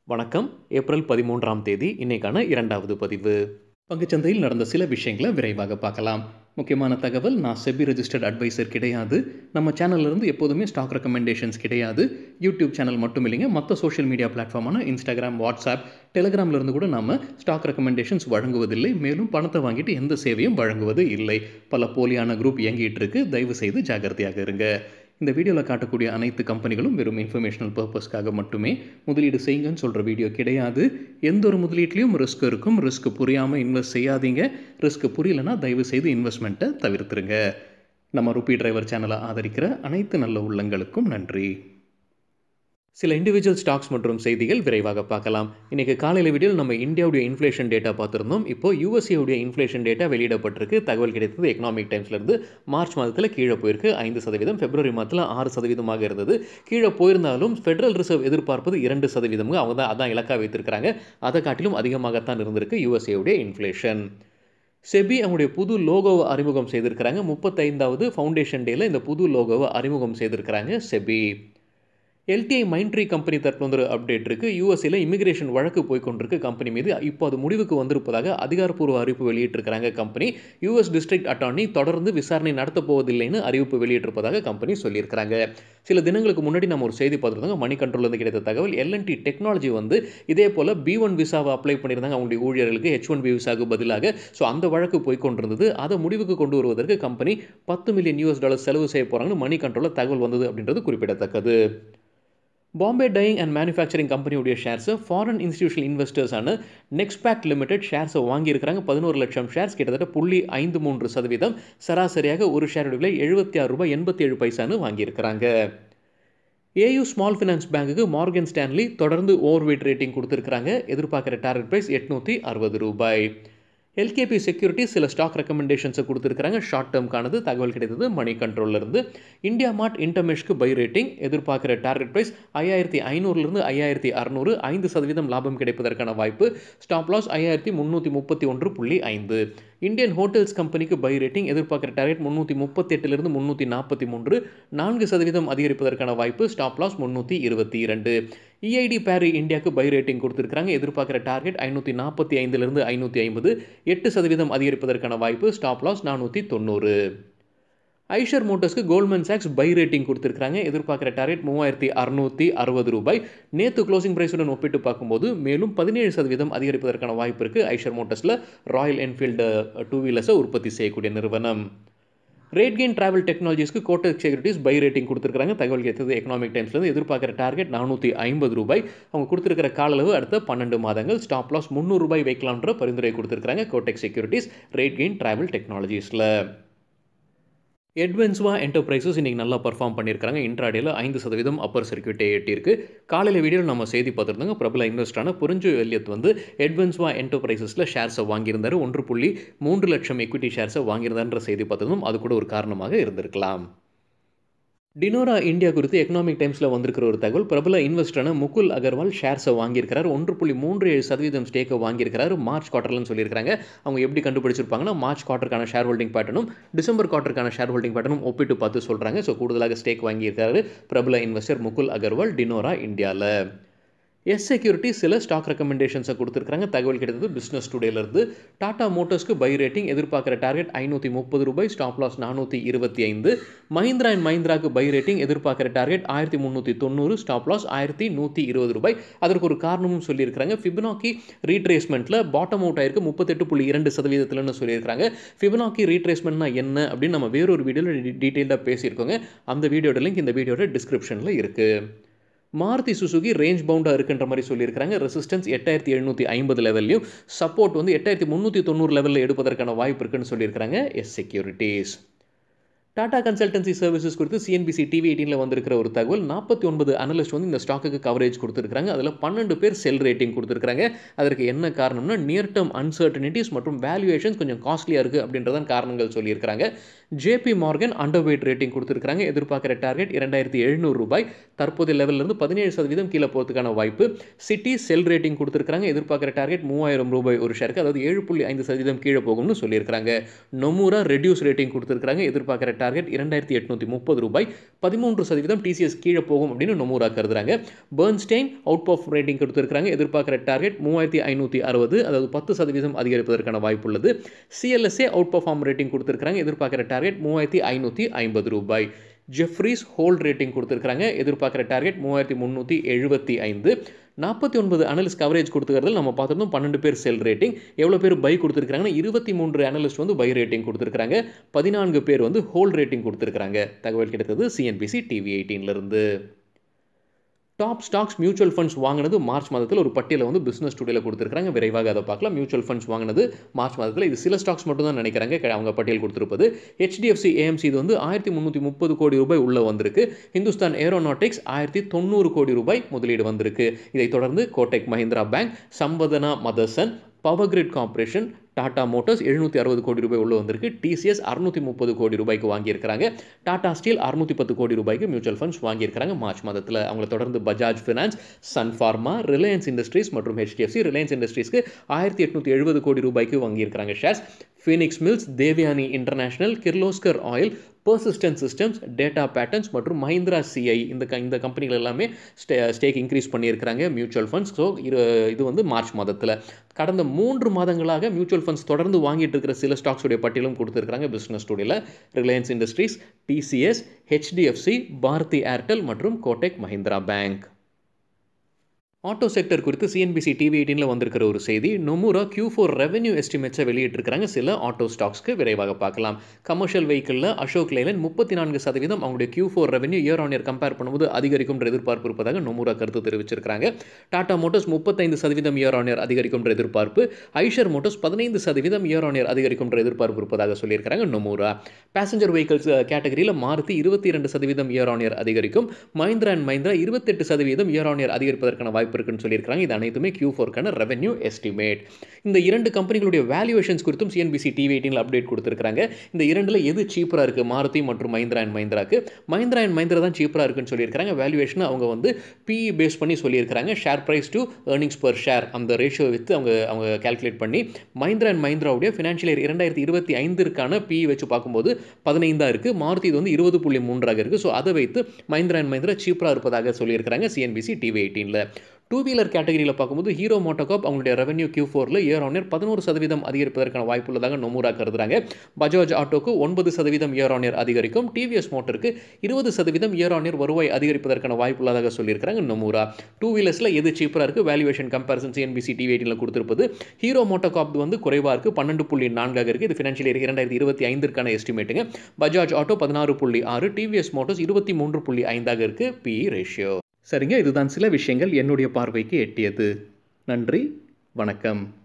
வணக்கம். ஏப்ரல் 13ஆம் தேதி இன்னைக்கான இரண்டாவது பதிவு. பங்குச்சந்தையில் நடந்த சில விஷயங்களை விரைவாக பார்க்கலாம். முக்கியமான தகவல், நான் செபி ரெஜிஸ்டர்ட் அட்வைசர் கிடையாது. நம்ம சேனல்லேருந்து எப்போதுமே ஸ்டாக் ரெக்கமெண்டேஷன்ஸ் கிடையாது. யூடியூப் சேனல் மட்டும் இல்லைங்க, மற்ற சோஷியல் மீடியா பிளாட்ஃபார்மான இன்ஸ்டாகிராம், வாட்ஸ்அப், டெலிகிராம்லேருந்து கூட நம்ம ஸ்டாக் ரெக்கமெண்டேஷன்ஸ் வழங்குவதில்லை. மேலும் பணத்தை வாங்கிட்டு எந்த சேவையும் வழங்குவது இல்லை. பல போலியான குரூப் இயங்கிட்டு இருக்கு. தயவு செய்து ஜாகிரதையாக இருங்க. இந்த வீடியோவில் காட்டக்கூடிய அனைத்து கம்பெனிகளும் வெறும் இன்ஃபர்மேஷனல் பர்பஸ்க்காக மட்டுமே முதலீடு செய்யுங்கன்னு சொல்கிற வீடியோ கிடையாது. எந்த ஒரு முதலீட்லையும் ரிஸ்க் இருக்கும். ரிஸ்க் புரியாமல் இன்வெஸ்ட் செய்யாதீங்க. ரிஸ்க் புரியலைன்னா தயவு செய்து இன்வெஸ்ட்மெண்ட்டை தவிர்த்துருங்க. நம்ம ருபி டிரைவர் சேனலை ஆதரிக்கிற அனைத்து நல்ல உள்ளங்களுக்கும் நன்றி. சில இண்டிவிஜுவல் ஸ்டாக்ஸ் மற்றும் செய்திகள் விரைவாக பார்க்கலாம். இன்றைக்கி காலையில் வீடியோவில் நம்ம இந்தியாவுடைய இன்ஃப்ளேஷன் டேட்டா பார்த்துருந்தோம். இப்போது யூஎஸ்ஏவுடைய இன்ஃப்ளேஷன் டேட்டா வெளியிடப்பட்டிருக்கு. தகவல் கிடைத்தது எக்கனாமிக் டைம்ஸ்லேருந்து. மார்ச் மாதத்தில் கீழே போயிருக்கு 5%, பிப்ரவரி மாதத்தில் 6% இருந்தது. கீழே போயிருந்தாலும் ஃபெடரல் ரிசர்வ் எதிர்பார்ப்பது 2%. அவங்க தான் அதான் இலக்காக வைத்திருக்கிறாங்க. அதை காட்டிலும் அதிகமாகத்தான் இருந்திருக்கு யூஎஸ்ஏவுடைய இன்ஃப்ளேஷன். செபி அவங்களுடைய புது லோகோவை அறிமுகம் செய்திருக்கிறாங்க. 35வது ஃபவுண்டேஷன் டேயில் இந்த புது லோகோவை அறிமுகம் செய்திருக்கிறாங்க செபி. எல்டிஐ மைண்ட்ரி கம்பெனி தரப்பு வந்து ஒரு அப்டேட் இருக்குது. யூஎஸ்ஏல இமிகிரேஷன் வழக்கு போய்கொண்டிருக்கு கம்பெனி மீது. இப்போ அது முடிவுக்கு வந்திருப்பதாக அதிகாரப்பூர்வ அறிவிப்பு வெளியிட்டிருக்கிறாங்க கம்பெனி. யூஎஸ் டிஸ்ட்ரிக்ட் அட்டார்னி தொடர்ந்து விசாரணை நடத்தப் போவதில்லைன்னு அறிவிப்பு வெளியிட்டிருப்பதாக கம்பெனி சொல்லியிருக்கிறாங்க. சில தினங்களுக்கு முன்னாடி நம்ம ஒரு செய்தி பார்த்துருந்தாங்க. மணி கண்ட்ரோல்லேருந்து கிடைத்த தகவல், எல்என்டி டெக்னாலஜி வந்து இதே போல் B1 விசாவை அப்ளை பண்ணியிருந்தாங்க அவங்களுடைய ஊழியர்களுக்கு H1B விசாவுக்கு பதிலாக. ஸோ அந்த வழக்கு போய்கொண்டிருந்தது. அதை முடிவுக்கு கொண்டு வருவதற்கு கம்பெனி $10 மில்லியன் செலவு செய்ய போகிறாங்கன்னு மணி கண்ட்ரோலில் தகவல் வந்தது அப்படின்றது குறிப்பிடத்தக்கது. பாம்பே டையிங் அண்ட் மேனுஃபேக்சரிங் கம்பெனியுடைய ஷேர்ஸை ஃபாரின் இன்ஸ்டிடியூஷனல் இன்வெஸ்டர்ஸான நெக்ஸ்பேக் லிமிடெட் ஷேர்ஸை வாங்கியிருக்கிறாங்க. 11 லட்சம் ஷேர்ஸ், கிட்டத்தட்ட 0.53%. சராசரியாக ஒரு ஷேருடைய விலை ₹76.87 வாங்கியிருக்கிறாங்க. ஏயு ஸ்மால் ஃபினான்ஸ் பேங்குக்கு மார்கன் ஸ்டான்லி தொடர்ந்து ஓவர்வெயிட் ரேட்டிங் கொடுத்துருக்காங்க. எதிர்பார்க்குற டார்கெட் ப்ரைஸ் ₹860. எல்கேபி செக்யூரிட்டி சில ஸ்டாக் ரெக்கமெண்டேஷன்ஸை கொடுத்துருக்காங்க. ஷார்ட் டேர்ம்கானது. தகவல் கிடைத்தது மணி கண்ட்ரோல்லேருந்து. இந்தியா மார்ட் இன்டர்மெஷ்க்கு பை ரேட்டிங். எதிர்பார்க்குற டார்கெட் ப்ரைஸ் 5500 5600. 5% லாபம் கிடைப்பதற்கான வாய்ப்பு. Stop loss 5331.5. இந்தியன் ஹோட்டல்ஸ் கம்பெனிக்கு பை ரேட்டிங். எதிர்பார்க்குற டார்கெட் 338 343. 4% அதிகரிப்பதற்கான வாய்ப்பு. Stop loss 322. இஐடி பேரி இந்தியாவுக்கு பை ரேட்டிங் கொடுத்துருக்காங்க. எதிர்பார்க்குற டார்கெட் 545 550. 8% அதிகரிப்பதற்கான வாய்ப்பு. Stop loss 490. ஐஷர் மோட்டர்ஸ்க்கு கோல்ட்மேன் சாக்ஸ் பை ரேட்டிங் கொடுத்துருக்காங்க. எதிர்பார்க்குற டார்கெட் ₹3660. நேற்று க்ளோசிங் பிரைஸுடன் ஒப்பிட்டு பார்க்கும்போது மேலும் 17% அதிகரிப்பதற்கான வாய்ப்பு இருக்குது. ஐஷர் மோட்டர்ஸில் ராயல் என்ஃபீல்டு 2 வீலர்ஸை உற்பத்தி செய்யக்கூடிய நிறுவனம். ரேட்கெயின் டிராவல் டெக்னாலஜிஸ்க்கு கோட்டக் செக்யூரிட்டிஸ் பை ரேட்டிங் கொடுத்துருக்காங்க. தகவல் கிடைத்தது எக்கனாமிக் டைம்ஸ்லேருந்து. எதிர்பார்க்குற டார்கெட் ₹450. அவங்க கொடுத்துருக்கிற கால அளவு அடுத்த 12 மாதங்கள். ஸ்டாப் லாஸ் ₹300 வைக்கலான்ற பரிந்துரை கொடுத்துருக்காங்க கோட்டக் செக்யூரிட்டிஸ் ரேட்கெயின் டிராவல் டெக்னாலஜிஸில். எட்வென்ஸ்வா என்டர்பிரைசஸ் இன்றைக்கி நல்லா பர்ஃபார்ம் பண்ணியிருக்காங்க. இன்ட்ராடேயில் 5% அப்பர் சர்க்யூட்டை எட்டியிருக்கு. காலையில் வீடியோவில் நம்ம செய்தி பார்த்துருந்தாங்க. பிரபல இன்வெஸ்டரான புரிஞ்சு எல்லியத் வந்து எட்வென்ஸ்வா என்டர்பிரைசஸில் ஷேர்ஸை வாங்கியிருந்தார். 1.3 லட்சம் எக்விட்டி ஷேர்ஸை வாங்கியிருந்தார்ன்ற செய்தி பார்த்துருந்தோம். அது கூட ஒரு காரணமாக இருந்திருக்கலாம். டினோரா இந்தியா குறித்து எக்கனாமிக் டைம்ஸில் வந்திருக்கிற ஒரு தகவல், பிரபல இன்வெஸ்டரான முகுல் அகர்வால் ஷேர்ஸை வாங்கியிருக்கிறார். 1.37% ஸ்டேக்கை வாங்கியிருக்கிறார் மார்ச் குவார்ட்டர்லன்னு சொல்லியிருக்காங்க. அவங்க எப்படி கண்டுபிடிச்சிருப்பாங்கன்னா, மார்ச் குவார்ட்டருக்கான ஷேர் ஹோல்டிங் பேட்டர்னும் டிசம்பர் குவார்ட்டருக்கான ஷேர் ஹோல்டிங் பேட்டர்னும் ஒப்பிட்டு பார்த்து சொல்கிறாங்க. ஸோ கூடுதலாக ஸ்டேக் வாங்கியிருக்காரு பிரபல இன்வெஸ்டர் முகுல் அகர்வால் டினோரா இந்தியாவில். எஸ் செக்யூரிட்டி சில ஸ்டாக் ரெக்கமெண்டேஷன்ஸை கொடுத்துருக்காங்க. தகவல் கிடைத்தது பிஸ்னஸ் டுடேலேருந்து. டாடா மோட்டர்ஸ்க்கு பை ரேட்டிங். எதிர்பார்க்குற target ₹530. Stop loss 425. Mahindra and மஹிந்திராவுக்கு பை ரேட்டிங். எதிர்பார்க்குற டார்கெட் 1390. Stop loss ₹1120. அதற்கு ஒரு காரணமும் சொல்லியிருக்காங்க. ஃபிபனாக்கி ரீட்ரேஸ்மெண்ட்டில் பாட்டம் அவுட் ஆயிருக்கு 38.2%ன்னு சொல்லியிருக்காங்க. ஃபிபனாக்கி ரீட்ரேஸ்மெண்ட்னா என்ன அப்படின்னு நம்ம வேறொரு வீடியோவில் டீட்டெயிலாக பேசியிருக்கோங்க. அந்த வீடியோட லிங்க் இந்த வீடியோட டிஸ்கிரிப்ஷனில் இருக்குது. மாருதி சுசுகி ரேஞ்ச் பவுண்டாக இருக்குன்ற மாதிரி சொல்லியிருக்காங்க. ரெசிஸ்டன்ஸ் 8750 லெவல்லையும், சப்போர்ட் வந்து 8390 லெவலில் எடுப்பதற்கான வாய்ப்பு இருக்குன்னு சொல்லியிருக்காங்க Yes securities. Tata consultancy services குறித்து CNBC TV 18 வந்திருக்கிற ஒரு தகவல், 49 அனலிஸ்ட் வந்து இந்த ஸ்டாக்குக்கு கவரேஜ் கொடுத்துருக்காங்க. அதில் 12 பேர் செல் ரேட்டிங் கொடுத்துருக்காங்க. அதற்கு என்ன காரணம்னா, நியர் டேர்ம் அன்சர்டனிட்டிஸ் மற்றும் வேல்யூவேஷன்ஸ் கொஞ்சம் காஸ்ட்லியாக இருக்குது அப்படின்றதான் காரணங்கள் சொல்லியிருக்காங்க. JP Morgan underweight rating கொடுத்துருக்காங்க. எதிர்பார்க்குற டார்கெட் ரூ. 2700. தற்போதைய லெவலிருந்து 17% கீழே போகிறதுக்கான வாய்ப்பு. சிட்டி செல் ரேட்டிங் கொடுத்துருக்காங்க. எதிர்பார்க்குற டார்கெட் ரூ. 3000 ஒரு ஷேருக்கு, அதாவது 7.5% கீழே போகும்னு சொல்லியிருக்காங்க. நொமுரா ரெடியூஸ் ரேட்டிங் கொடுத்துருக்காங்க. எதிர்பார்க்குற டார்கெட் ரூ. 2830. 13% டிசிஎஸ் கீழே போகும் அப்படின்னு நொமுரா கருதுறாங்க. பர்ன்ஸ்டைன் அவுட் ஆஃப் ரேட்டிங் கொடுத்துருக்காங்க. எதிர்பார்க்குற டார்கெட் 3560, அதாவது 10% அதிகரிப்பதற்கான வாய்ப்பு உள்ளது. சிஎல்எஸ்ஏ அவுட் பர்ஃபார்ம் ரேட்டிங் கொடுத்துருக்காங்க. எதிர்பார்க்குற டார்கெட் ரூ. 3550. ஜெஃப்ரீஸ் ஹோல்ட் ரேட்டிங் கொடுத்துருக்காங்க. எதிர்பார்க்குற டார்கெட் 3375. 49 அனலிஸ்ட் கவரேஜ் கொடுத்துக்கிறதுல நம்ம பார்த்துருந்தோம். 12 பேர் செல் ரேட்டிங். எவ்வளோ பேர் பை கொடுத்துருக்காங்கன்னா 23 அனலிஸ்ட் வந்து பை ரேட்டிங் கொடுத்துருக்காங்க. 14 பேர் வந்து ஹோல்ட் ரேட்டிங் கொடுத்துருக்காங்க. தகவல் கிடைத்தது CNBC TV18 top stocks mutual funds வாங்கினது மார்ச் மாதத்தில் ஒரு பட்டியலை வந்து பிஸ்னஸ் டுடேல கொடுத்துருக்காங்க. விரைவாக அதை பார்க்கலாம். மியூச்சுவல் ஃபண்ட்ஸ் வாங்கினது மார்ச் மாதத்தில் இது சில ஸ்டாக்ஸ் மட்டும் தான் நினைக்கிறாங்க. அவங்க பட்டியல் கொடுத்துருப்பது HDFC AMC இது வந்து ரூ. 1330 கோடி உள்ள வந்திருக்கு. ஹிந்துஸ்தான் ஏரோநாட்டிக்ஸ் ரூ. 1090 கோடி முதலீடு வந்திருக்கு. இதைத் தொடர்ந்து Kotak Mahindra bank, Samvardhana Motherson, power grid corporation, Tata motors ரூ. 760 கோடி உள்ள வந்திருக்கு. TCS ரூ. 630 கோடிக்கு வாங்கியிருக்காங்க. டாடா ஸ்டீல் ரூ. 610 கோடி மியூச்சுவல் ஃபண்ட்ஸ் வாங்கியிருக்காங்க மார்ச் மாதத்தில். அவங்களை தொடர்ந்து Bajaj finance, Sun Pharma, Reliance Industries மற்றும் HDFC. ரிலையன்ஸ் இண்டஸ்ட்ரீஸ்க்கு ரூ. 1870 கோடி வாங்கியிருக்காங்க shares. Phoenix Mills, Devyani international, Kirloskar oil, persistent systems, data patterns மற்றும் மஹிந்திரா CI இந்த கம்பெனிகள் எல்லாமே ஸ்டேக் இன்க்ரீஸ் பண்ணியிருக்கிறாங்க மியூச்சுவல் ஃபண்ட்ஸ். ஸோ இது வந்து மார்ச் மாதத்தில். கடந்த 3 மாதங்களாக மியூச்சுவல் ஃபண்ட்ஸ் தொடர்ந்து வாங்கிட்டு இருக்கிற சில ஸ்டாக்ஸுடைய பட்டியலும் கொடுத்துருக்காங்க பிஸ்னஸ் டுடேல. Reliance Industries, TCS, HDFC, Bharti Airtel மற்றும் Kotak Mahindra bank. Auto sector குறித்து சிஎன்பிசி TV18 வந்திருக்கிற ஒரு செய்தி. நொமுரா Q4 ரெவென்யூ எஸ்டிமேட்ஸை வெளியிட்டிருக்காங்க சில ஆட்டோ ஸ்டாக்ஸ்க்கு. விரைவாக பார்க்கலாம். கமர்ஷியல் வெஹிக்கிளில் அசோக் லேலண்ட் 34% அவங்களுடைய Q4 revenue year on year compare பண்ணும்போது அதிகரிக்கும் எதிர்பார்ப்பு இருப்பதாக நொமுரா கருத்து தெரிவிச்சிருக்காங்க. Tata motors 35% year on year அதிகரிக்கும் எதிர்பார்ப்பு. Eicher motors 15% year on year அதிகரிக்கும் எதிர்பார்ப்பு இருப்பதாக சொல்லியிருக்காங்க நொமுரா. பேசஞ்சர் வெஹிக்கிள்ஸ் கேட்டகரியில் மாருதி 22% இயர் ஆன் இயர் அதிகரிக்கும். Mahindra and Mahindra 28% year on year அதிகரிப்பதற்கான வாய்ப்பு இருக்குன்னு சொல்லியிருக்காங்க. இது அனைத்துமே Q4க்கான ரெவென்யூ எஸ்டிமேட். இந்த 2 கம்பெனிகளுடைய வேல்யூவேஷன்ஸ் குறித்தும் சிஎன்பிசி TV18 அப்டேட் கொடுத்திருக்காங்க. இந்த 2ல எது சீப்பரா இருக்கு? மாருதி மற்றும் மஹிந்திரா அண்ட் மஹிந்திராக்கு. மஹிந்திரா அண்ட் மஹிந்திரா தான் சீப்பரா இருக்குன்னு சொல்லியிருக்காங்க. வேல்யூவேஷன் அவங்க வந்து PE பேஸ் பண்ணி சொல்லியிருக்காங்க. Share price to earnings per share அந்த ரேஷியோ வித்து அவங்க கால்குலேட் பண்ணி மஹிந்திரா அண்ட் மஹிந்திராவுடைய ஃபினான்ஷியல் இயர் 2025க்கான PE வச்சு பார்க்கும்போது 15 இருக்கு. மாருதி இது வந்து 20.3 இருக்கு. ஸோ அதை வைத்து மஹிந்திரா அண்ட் மஹிந்திரா சீப்பரா இருப்பதாக சொல்லியிருக்காங்க சிஎன்பிசி TV18. டூ வீலர் கேட்டகரியில் பார்க்கும்போது ஹீரோ மோட்டோகார்ப் அவங்களுடைய ரெவென்யூ Q4ல இயர் ஆன் இயர் 11% அதிகரிப்பதற்கான வாய்ப்பு உள்ளதாக நொமுரா கருதுறாங்க. பஜாஜ் ஆட்டோக்கு 9% இயர் ஆன் இயர் அதிகரிக்கும். டிவிஎஸ் மோட்டருக்கு 20% இயர் ஆன் இயர் வருவாய் அதிகரிப்பதற்கான வாய்ப்பு உள்ளதாக சொல்லியிருக்காங்க நொமுரா. டூ வீலர்ஸில் எது சீப்பராக இருக்குது? வேல்யூவேஷன் கம்பேரிசன் சிஎன்பிசி TV18 கொடுத்திருப்பது ஹீரோ மோட்டோகார்ப் வந்து குறைவாக இருக்குது. 12.4 இருக்குது. இது ஃபினான்ஷியல் இயர் 2025க்கான எஸ்டிமேட்டுங்க. பஜாஜ் ஆட்டோ 16.6, டிவிஎஸ் மோட்டர்ஸ் 23.5 இருக்குது PE ரேஷியோ. சரிங்க, இதுதான் சில விஷயங்கள் என்னுடைய பார்வைக்கு எட்டியது. நன்றி, வணக்கம்.